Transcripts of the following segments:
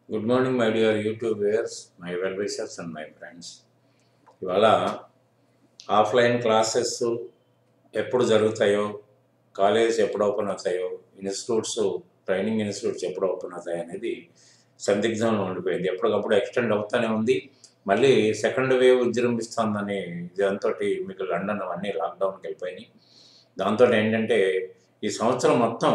Good morning my dear YouTube viewers, my well wishers and my friends. ఇవాళ offline classes ఎప్పుడు జరుగుతాయో, colleges ఎప్పుడు open అవుతాయో, institutes training institutes ఎప్పుడు open అవుతాయి అనేది సందిగ్ధంలో ఉండిపోయింది. ఎప్పటికప్పుడు ఎక్స్టెండ్ అవుతూనే ఉంది. మళ్ళీ సెకండ్ వేవ్ విజృంభిస్తుందని దాంతో మీకు లండన్ అవన్నీ లాక్డౌన్కి వెళ్ళిపోయినాయి. దాంతో ఏంటంటే ఈ సంవత్సరం మొత్తం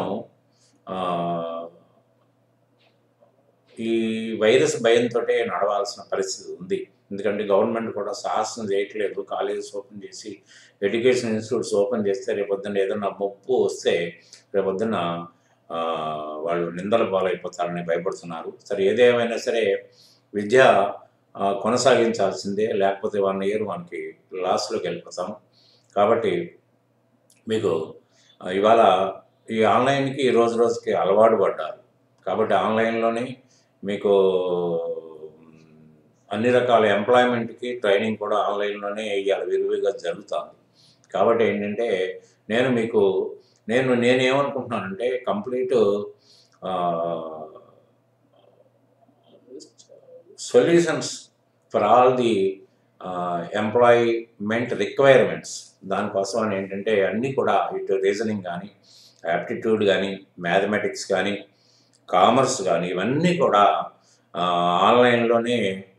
ఈ వైరస్ భయంతో నడవాల్సిన పరిస్థితి ఉంది. ఎందుకంటే గవర్నమెంట్ కూడా సాహసం చేయట్లేదు. కాలేజెస్ ఓపెన్ చేసి ఎడ్యుకేషన్ ఇన్స్టిట్యూట్స్ ఓపెన్ చేస్తే రేపొద్దున ఏదన్నా ముప్పు వస్తే రేపొద్దున వాళ్ళు నిందల పాలైపోతారని భయపడుతున్నారు. సరే, ఏదేమైనా సరే విద్య కొనసాగించాల్సిందే, లేకపోతే 1 ఇయర్ మనకి లాస్లోకి వెళ్ళిపోతాం. కాబట్టి మీకు ఇవాళ ఈ ఆన్లైన్కి రోజు రోజుకి అలవాటు పడ్డారు. కాబట్టి ఆన్లైన్లోనే మీకు అన్ని రకాల ఎంప్లాయ్మెంట్కి ట్రైనింగ్ కూడా ఆన్లైన్లోనే ఇవాళ విరివిగా జరుగుతుంది. కాబట్టి ఏంటంటే నేనేమనుకుంటున్నానంటే complete solutions for all the employment requirements. దానికోసం అని ఏంటంటే అన్నీ కూడా ఇటు రీజనింగ్ కానీ, యాప్టిట్యూడ్ కానీ, మ్యాథమెటిక్స్ కానీ, కామర్స్ కానీ ఇవన్నీ కూడా ఆన్లైన్లోనే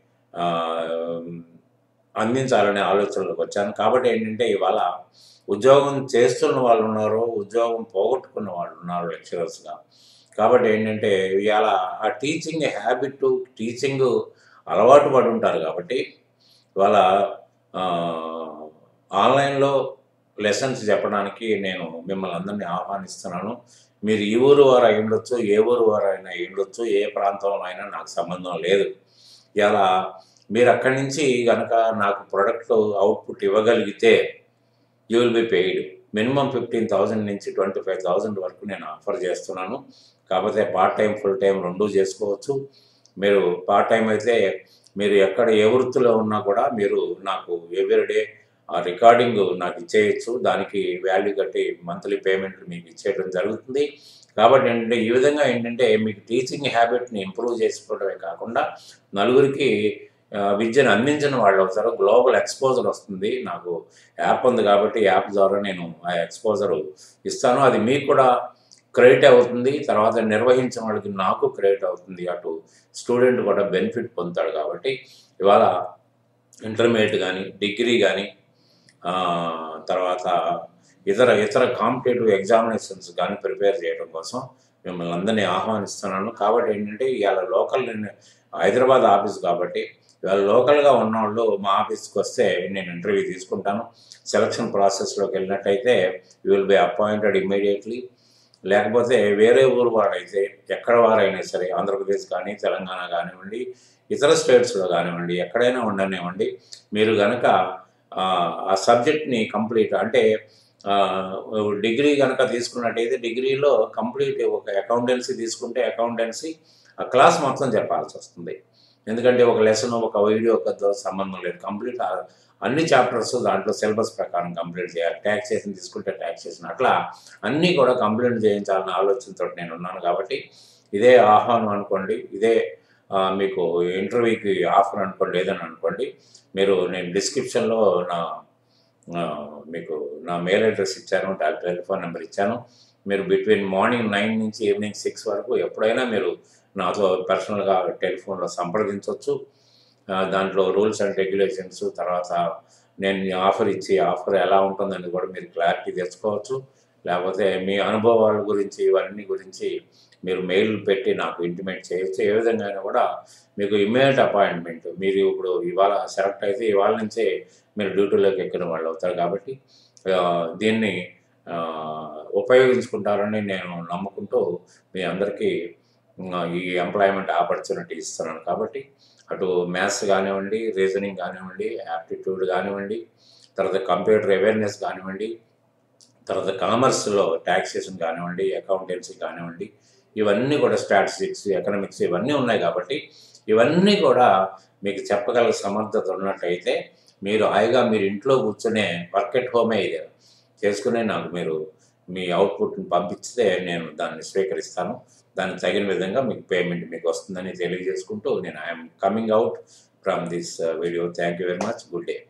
అందించాలనే ఆలోచనలోకి వచ్చాను. కాబట్టి ఏంటంటే ఇవాళ ఉద్యోగం చేస్తున్న వాళ్ళు ఉన్నారు, ఉద్యోగం పోగొట్టుకున్న వాళ్ళు ఉన్నారు లెక్చరర్స్గా. కాబట్టి ఏంటంటే ఇవాళ ఆ టీచింగ్ హ్యాబిట్, టీచింగ్ అలవాటు పడి ఉంటారు. కాబట్టి ఇవాళ ఆన్లైన్లో లెసన్స్ చెప్పడానికి నేను మిమ్మల్ని అందరినీ ఆహ్వానిస్తున్నాను. మీరు ఈ ఊరు వారు అయి ఉండొచ్చు, ఏ ఊరు వారు అయినా అయి ఉండొచ్చు, ఏ ప్రాంతంలో అయినా నాకు సంబంధం లేదు. ఇలా మీరు అక్కడి నుంచి కనుక నాకు ప్రొడక్ట్ అవుట్పుట్ ఇవ్వగలిగితే you will be paid. Minimum 15,000 నుంచి 25,000 వరకు నేను ఆఫర్ చేస్తున్నాను. కాకపోతే పార్ట్ టైం, ఫుల్ టైం రెండూ చేసుకోవచ్చు. మీరు పార్ట్ టైం అయితే మీరు ఎక్కడ ఏ వృత్తిలో ఉన్నా కూడా మీరు నాకు ఎవ్రీడే ఆ రికార్డింగ్ నాకు ఇచ్చేయచ్చు. దానికి వాల్యూ కట్టి మంత్లీ పేమెంట్ మీకు ఇచ్చేయడం జరుగుతుంది. కాబట్టి ఏంటంటే ఈ విధంగా ఏంటంటే మీకు టీచింగ్ హ్యాబిట్ని ఇంప్రూవ్ చేసుకోవడమే కాకుండా నలుగురికి విద్యను అందించిన వాళ్ళు అవుతారు. గ్లోబల్ ఎక్స్పోజర్ వస్తుంది. నాకు యాప్ ఉంది కాబట్టి యాప్ ద్వారా నేను ఆ ఎక్స్పోజర్ ఇస్తాను. అది మీకు కూడా క్రెడిట్ అవుతుంది. తర్వాత నిర్వహించిన వాళ్ళకి నాకు క్రెడిట్ అవుతుంది. అటు స్టూడెంట్ కూడా బెనిఫిట్ పొందుతాడు. కాబట్టి ఇవాళ ఇంటర్మీడియట్ కానీ, డిగ్రీ కానీ, తర్వాత ఇతర కాంపిటేటివ్ ఎగ్జామినేషన్స్ కానీ ప్రిపేర్ చేయడం కోసం మిమ్మల్ని అందరినీ ఆహ్వానిస్తున్నాను. కాబట్టి ఏంటంటే ఇవాళ లోకల్ హైదరాబాద్ ఆఫీస్ కాబట్టి ఇవాళ లోకల్గా ఉన్నవాళ్ళు మా ఆఫీస్కి వస్తే నేను ఇంటర్వ్యూ తీసుకుంటాను. సెలక్షన్ ప్రాసెస్లోకి వెళ్ళినట్టయితే you will be appointed immediately. లేకపోతే వేరే ఊరు వాడైతే ఎక్కడ వారైనా సరే, ఆంధ్రప్రదేశ్ కానీ, తెలంగాణ కానివ్వండి, ఇతర స్టేట్స్లో కానివ్వండి, ఎక్కడైనా ఉండనివ్వండి, మీరు కనుక ఆ సబ్జెక్ట్ని కంప్లీట్ అంటే డిగ్రీ కనుక తీసుకున్నట్టయితే డిగ్రీలో కంప్లీట్ ఒక అకౌంటెన్సీ తీసుకుంటే అకౌంటెన్సీ ఆ క్లాస్ మొత్తం చెప్పాల్సి వస్తుంది. ఎందుకంటే ఒక లెసన్, ఒక వీడియో సంబంధం లేదు. కంప్లీట్ అన్ని చాప్టర్స్ దాంట్లో సిలబస్ ప్రకారం కంప్లీట్ చేయాలి. ట్యాక్సేషన్ తీసుకుంటే ట్యాక్సేషన్, అట్లా అన్నీ కూడా కంప్లీట్ చేయించాలన్న ఆలోచనతో నేను ఉన్నాను. కాబట్టి ఇదే ఆహ్వానం అనుకోండి, ఇదే మీకు ఇంటర్వ్యూకి ఆఫర్ అనుకోండి, ఏదని అనుకోండి. నేను డిస్క్రిప్షన్లో మీకు నా మెయిల్ అడ్రస్ ఇచ్చాను, టెలిఫోన్ నెంబర్ ఇచ్చాను. మీరు బిట్వీన్ మార్నింగ్ 9 నుంచి ఈవినింగ్ 6 వరకు ఎప్పుడైనా మీరు నాతో పర్సనల్గా టెలిఫోన్లో సంప్రదించవచ్చు. దాంట్లో రూల్స్ అండ్ రెగ్యులేషన్స్, తర్వాత నేను ఆఫర్ ఆఫర్ ఎలా ఉంటుందని కూడా మీరు క్లారిటీ తెచ్చుకోవచ్చు. లేకపోతే మీ అనుభవాల గురించి, ఇవన్నీ గురించి మీరు మెయిల్ పెట్టి నాకు ఇంటిమేట్ చేయొచ్చు. ఏ విధంగా అయినా కూడా మీకు ఇమ్మీడియట్ అపాయింట్మెంట్. మీరు ఇప్పుడు ఇవాళ సెలెక్ట్ అయితే ఇవాళ నుంచే మీరు డ్యూటీలోకి ఎక్కిన వాళ్ళు అవుతారు. కాబట్టి దీన్ని ఉపయోగించుకుంటారని నేను నమ్ముకుంటూ మీ అందరికీ ఈ ఎంప్లాయ్మెంట్ ఆపర్చునిటీ ఇస్తున్నాను. కాబట్టి అటు మ్యాథ్స్ కానివ్వండి, రీజనింగ్ కానివ్వండి, యాప్టిట్యూడ్ కానివ్వండి, తర్వాత కంప్యూటర్ అవేర్నెస్ కానివ్వండి, తర్వాత కామర్స్లో ట్యాక్సేషన్ కానివ్వండి, అకౌంటెన్సీ కానివ్వండి, ఇవన్నీ కూడా స్టాటిస్టిక్స్, ఎకనామిక్స్ ఇవన్నీ ఉన్నాయి. కాబట్టి ఇవన్నీ కూడా మీకు చెప్పగల సమర్థత ఉన్నట్టయితే మీరు హాయిగా మీరు ఇంట్లో కూర్చొనే వర్క్ ఎట్ హోమే ఇది చేసుకునే నాకు మీరు మీ అవుట్పుట్ని పంపిస్తే నేను దాన్ని స్వీకరిస్తాను. దానికి తగిన విధంగా మీకు పేమెంట్ మీకు వస్తుందని తెలియజేసుకుంటూ నేను I'm coming out from this video. Thank you very much. Good day.